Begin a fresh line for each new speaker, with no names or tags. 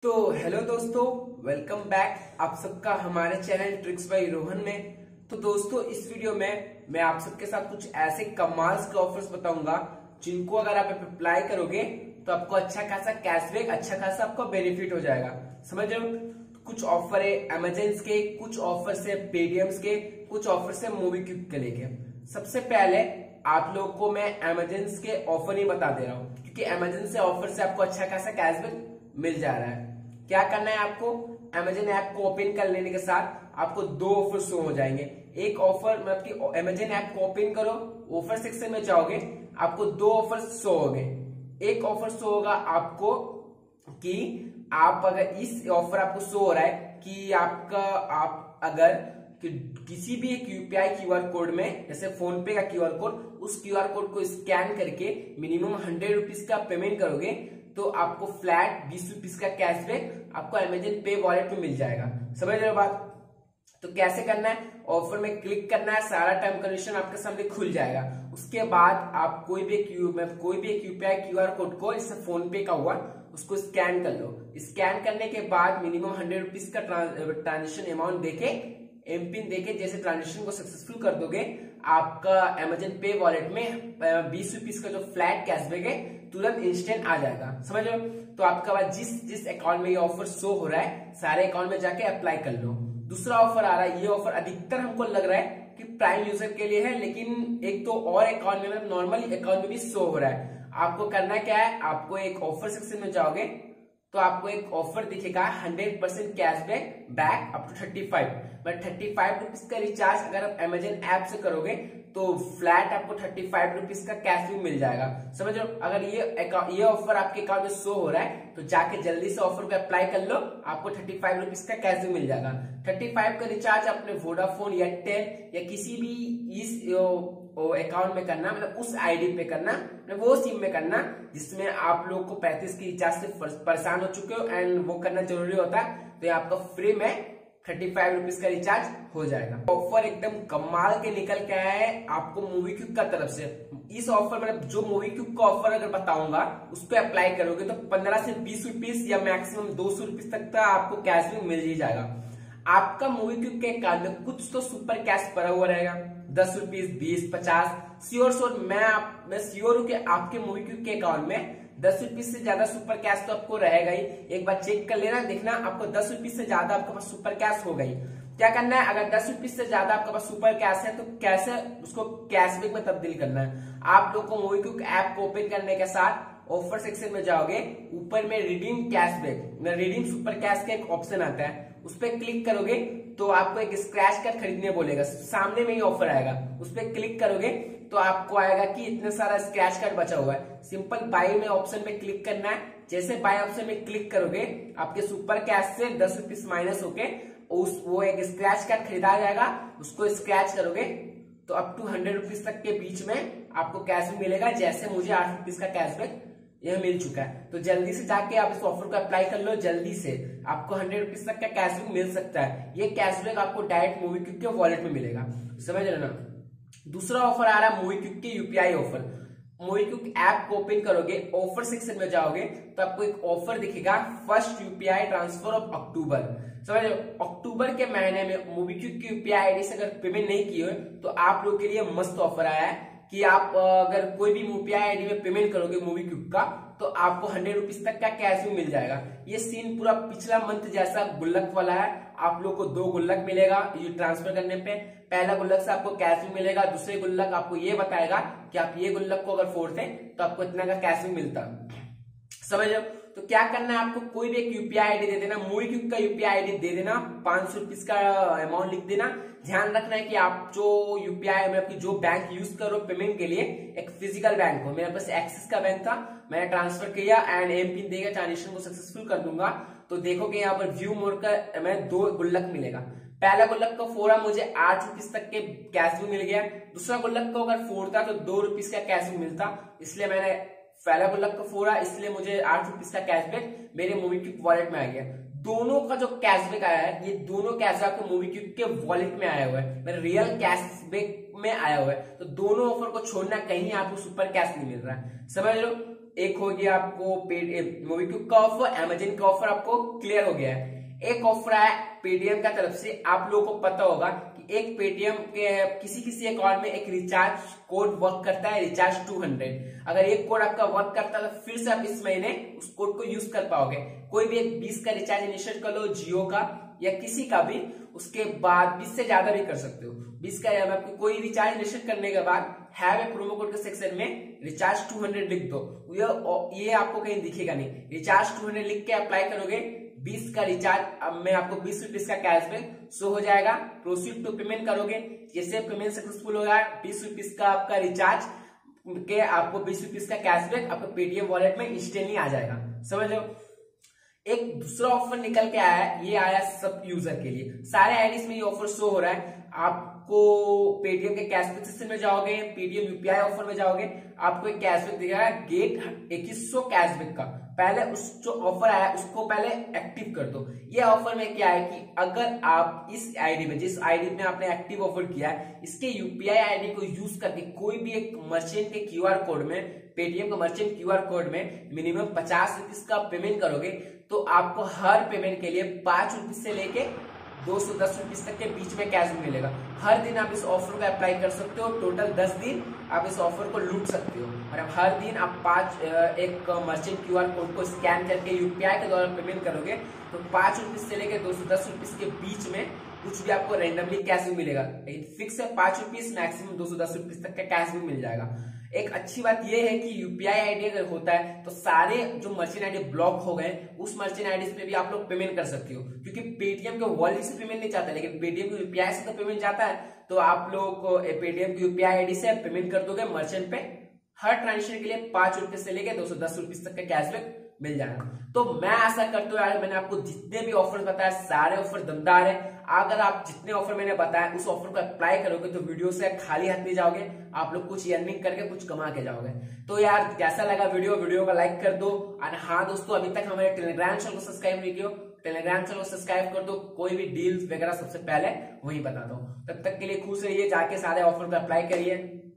तो हेलो दोस्तों, welcome back आप सबका हमारे चैनल ट्रिक्स बाय रोहन में। तो दोस्तों, इस वीडियो में मैं आप सबके साथ कुछ ऐसे कमाल के ऑफर्स बताऊंगा जिनको अगर आप अप्लाई करोगे तो आपको अच्छा खासा कैशबैक, अच्छा खासा आपको बेनिफिट हो जाएगा। समझ रहे हो? कुछ ऑफर है अमेजन के, कुछ ऑफर है पेटीएम के, कुछ ऑफर है मूवी क्विक के लेके। सबसे पहले आप लोगों को मैं अमेजन के ऑफर ही बता दे रहा हूँ, क्योंकि अमेजन से ऑफर से आपको अच्छा खासा कैशबैक मिल जा रहा है। क्या करना है आपको, अमेजन ऐप को ओपन कर लेने के साथ आपको दो ऑफर शो हो जाएंगे। एक ऑफर मतलब कि अमेजन ऐप को ओपन करो, ऑफर सेक्शन में जाओगे, आपको दो ऑफर शो हो गए। एक ऑफर शो होगा आपको कि आप अगर इस ऑफर आपको शो हो रहा है कि आप अगर किसी भी एक यूपीआई क्यूआर कोड में, जैसे फोन पे का क्यूआर कोड, उस क्यूआर कोड को स्कैन करके मिनिमम 100 रुपीज का पेमेंट करोगे तो आपको फ्लैट 20 रुपीज का कैशबैक आपको अमेजन पे वॉलेट में मिल जाएगा। समझ रहे हो बात? तो कैसे करना है, ऑफर में क्लिक करना है, सारा टर्म कंडीशन आपके सामने खुल जाएगा। उसके बाद आप कोई भी एक यूपीआई क्यूआर कोड को, जैसे फोन पे का हुआ, उसको स्कैन कर लो। स्कैन करने के बाद मिनिमम 100 रुपीज का ट्रांजेक्शन अमाउंट देके, एम पिन देके जैसे ट्रांजेक्शन को सक्सेसफुल कर दोगे, आपका अमेजन पे वॉलेट में 20 रुपीज का जो फ्लैट कैशबैक है तुरंत इंस्टेंट आ जाएगा। समझ लो? तो आपका बाद जिस अकाउंट में ये ऑफर शो हो रहा है, सारे अकाउंट में जाके अप्लाई कर लो। दूसरा ऑफर आ रहा है, ये ऑफर अधिकतर हमको लग रहा है कि प्राइम यूजर के लिए है, लेकिन एक तो और अकाउंट में, मतलब नॉर्मल अकाउंट में भी शो हो रहा है। आपको करना क्या है, आपको एक ऑफर सेक्शन में जाओगे तो आपको एक ऑफर दिखेगा 100% cashback back up to 35 rupees का रिचार्ज अगर आप अमेजन ऐप से करोगे तो फ्लैट आपको 35 रुपीज का कैशबैक मिल जाएगा। समझ लो? अगर ये ऑफर आपके अकाउंट में शो हो रहा है तो जाके जल्दी से ऑफर को अप्लाई कर लो, आपको 35 रुपीज का कैशबैक मिल जाएगा। 35 का रिचार्ज अपने वोडाफोन, एयरटेल या किसी भी इस अकाउंट में करना, मतलब उस आईडी पे करना, मतलब वो सिम में करना जिसमें आप लोग को 35 की रिचार्ज से परेशान हो चुके हो एंड वो करना जरूरी होता है, तो ये आपका फ्री में 35 रुपीज का रिचार्ज हो जाएगा। ऑफर एकदम कमाल के निकल के आया है आपको मूवी क्विक का तरफ से। इस ऑफर में जो मूवी क्विक का ऑफर अगर बताऊंगा उस पर अप्लाई करोगे तो 15 से 20 रुपीज या मैक्सिमम 200 रुपीज तक का आपको कैशबैक मिल ही जाएगा। आपका मूवी क्विक के अकाउंट में कुछ तो सुपर कैश पड़ा हुआ रहेगा, 10 रुपीज, 20, 50, श्योर मैं श्योर हूं कि आपके मूवी क्विक के अकाउंट में 10 रुपीज से ज्यादा सुपर कैश तो आपको रहेगा ही। एक बार चेक कर लेना, देखना आपको 10 रुपीज से ज्यादा आपके पास सुपर कैश हो गई। क्या करना है, अगर 10 रुपीज से ज्यादा आपके पास सुपर कैश है तो कैसे उसको कैशबैक में तब्दील करना है। आप लोग को मूवी क्विक ऐप को ओपन करने के साथ ऑफर सेक्शन में जाओगे, ऊपर में redeem cashback, redeem super cash का एक ऑप्शन आता है, उस पर क्लिक करोगे तो आपको एक स्क्रैच कार्ड खरीदने बोलेगा, सामने में ही ऑफर आएगा। उस पर क्लिक करोगे तो आपको आएगा कि इतना सारा स्क्रैच कार्ड बचा हुआ है, सिंपल बाय में ऑप्शन पे क्लिक करना है। जैसे बाय ऑप्शन में क्लिक करोगे आपके सुपर कैश से 10 रुपीज माइनस होके वो एक स्क्रैच कार्ड खरीदा जाएगा, उसको स्क्रैच करोगे तो अप टू 100 रुपीज तक के बीच में आपको कैशबैक मिलेगा। जैसे मुझे 8 रुपीज का कैशबैक यह मिल चुका है, तो जल्दी से जाके आप इस ऑफर को अप्लाई कर लो, जल्दी से आपको 100 रुपीज तक का कैशबैक मिल सकता है। ये कैशबैक आपको डायरेक्ट मूवी क्विक के वॉलेट में मिलेगा। समझ रहे ना? दूसरा ऑफर आ रहा है मूवी क्विक के UPI offer. MobiKwik app को ओपन करोगे, ऑफर सेक्शन में जाओगे तो आपको एक ऑफर दिखेगा, first UPI transfer of October. समझ रहे हो? अक्टूबर के महीने में मूवी क्विक की यूपीआई आईडी से अगर पेमेंट नहीं किए हो तो आप लोगों के लिए मस्त ऑफर आया है कि आप अगर कोई भी यूपीआई आईडी में पेमेंट करोगे मूवी क्विक का तो आपको 100 रुपीज तक का कैश भी मिल जाएगा। ये सीन पूरा पिछला मंथ जैसा गुल्लक वाला है। आप लोग को 2 गुल्लक मिलेगा ये ट्रांसफर करने पे। पहला गुल्लक से आपको कैश भी मिलेगा, दूसरे गुल्लक आपको ये बताएगा कि आप ये गुल्लक को अगर फोड़ते तो आपको इतना का कैश भी मिलता। समझ लो? तो क्या करना है, आपको कोई भी एक यूपीआई आईडी दे देना, मूवी क्विक का यूपीआई आईडी दे देना, 500 रुपीज का अमाउंट लिख देना। ध्यान रखना है कि आप जो यूपीआई में आपकी जो बैंक यूज करो पेमेंट के लिए, एक फिजिकल बैंक हो। मेरे पास एक्सिस का बैंक था, मैंने ट्रांसफर किया एंड एम पिन देकर ट्रांजेक्शन को सक्सेसफुल कर दूंगा। तो देखोगे यहाँ पर व्यू मोड का मैं 2 गुल्लक मिलेगा। पहला गुल्लक का फोड़ा मुझे 8 रुपीज तक के कैश भी मिल गया, दूसरा गुल्लक को अगर फोड़ता तो 2 रुपीज का कैश भी मिलता, इसलिए मैंने पहला गुल्लक को फोड़ा, इसलिए मुझे 8 रुपीज का कैशबैक मेरे मूवी क्विक वॉलेट में आ गया। दोनों का जो कैशबैक आया है, ये दोनों कैशबैक आपके मूवी क्विक के वॉलेट में आया हुआ है, मेरे रियल कैशबैक में आया हुआ है। तो दोनों ऑफर को छोड़ना, कहीं आपको सुपर कैश नहीं मिल रहा है। समझ लो? एक हो गया आपको पेड मोबीक्विक का ऑफर, अमेजन का ऑफर आपको क्लियर हो गया है। एक ऑफर आया पेटीएम का तरफ से। आप लोगों को पता होगा कि एक पेटीएम के किसी अकाउंट में एक रिचार्ज कोड वर्क करता है, रिचार्ज 200। अगर एक कोड आपका वर्क करता है तो फिर से आप इस महीने उस कोड को यूज कर पाओगे। कोई भी एक 20 का रिचार्ज इनिशिएट कर लो, जियो का या किसी का भी, उसके बाद 20 से ज्यादा भी कर सकते हो। 20 का आपको कोई रिचार्ज इनिशिएट करने के बाद हैव ए प्रोमो कोड के सेक्शन में रिचार्ज 200 लिख दो। ये आपको कहीं दिखेगा नहीं। रिचार्ज 200 लिख के अप्लाई करोगे, 20 का रिचार्ज में आपको 20 रुपीज का कैशबैक शो हो जाएगा। प्रोसीड टू पेमेंट करोगे, जैसे पेमेंट सक्सेसफुल होगा 20 रुपीज का आपका रिचार्ज के आपको 20 रुपीज का कैशबैक आपको पेटीएम वॉलेट में इंस्टेंटली आ जाएगा। समझ लो। एक दूसरा ऑफर निकल के आया है, ये आया सब यूजर के लिए। सारे आईडीज में ये ऑफर शो हो रहा है। आपको पेटीएम के कैशबैक सिस्टम में जाओगे, पेटीएम यूपीआई ऑफर में जाओगे, आपको एक कैशबैक दिखेगा गेट 2100 कैशबैक का। पहले उस जो ऑफर आया उसको पहले एक्टिव कर दो। ये ऑफर में क्या है कि अगर आप इस आईडी में, जिस आईडी में आपने एक्टिव ऑफर किया है, इसके यूपीआई आईडी को यूज करके कोई भी एक मर्चेंट के क्यूआर कोड में, पेटीएम का मर्चेंट क्यूआर कोड में मिनिमम 50 रुपीज का पेमेंट करोगे तो आपको हर पेमेंट के लिए 5 रुपीज से लेके 210 रुपीज तक के बीच में कैश मिलेगा। हर दिन आप इस ऑफर को अप्लाई कर सकते हो। टोटल 10 दिन आप इस ऑफर को लूट सकते हो। और अब हर दिन आप एक मर्चेंट क्यूआर कोड को स्कैन करके यूपीआई के द्वारा पेमेंट करोगे तो 5 रुपीज से लेकर 210 रुपीज के बीच में कुछ भी आपको रैंडमली कैश भी मिलेगा। लेकिन फिक्स है 5 रुपीज, मैक्सिमम 210 रुपीज तक का कैश भी मिल जाएगा। एक अच्छी बात यह है कि यूपीआई आईडी अगर होता है तो सारे जो मर्चेंट आईडी ब्लॉक हो गए उस मर्चेंट आईडी पे भी आप लोग पेमेंट कर सकते हो, क्योंकि पेटीएम के वॉलेट से पेमेंट नहीं जाता, लेकिन पेटीएम के यूपीआई से तो पेमेंट जाता है। तो आप लोग पेटीएम की यूपीआई आईडी से पेमेंट कर दोगे मर्चेंट पे, हर ट्रांजेक्शन के लिए 5 रुपए से लेकर 210 रुपीज तक का कैशबैक मिल जाएगा। तो मैं आशा करता हूँ यार मैंने आपको जितने भी ऑफर बताया सारे ऑफर दमदार है। अगर आप जितने ऑफर मैंने बताया उस ऑफर को अप्लाई करोगे तो वीडियो से खाली हाथ नहीं जाओगे, आप लोग कुछ अर्निंग करके कुछ कमा के जाओगे। तो यार कैसा लगा वीडियो को लाइक कर दो। और हाँ दोस्तों, अभी तक हमारे टेलीग्राम चैनल को सब्सक्राइब नहीं किया, टेलीग्राम चैनल को सब्सक्राइब कर दो। कोई भी डील्स वगैरह सबसे पहले वही बता दो। तब तक के लिए खुश रहिए, जाके सारे ऑफर पे अप्लाई करिए।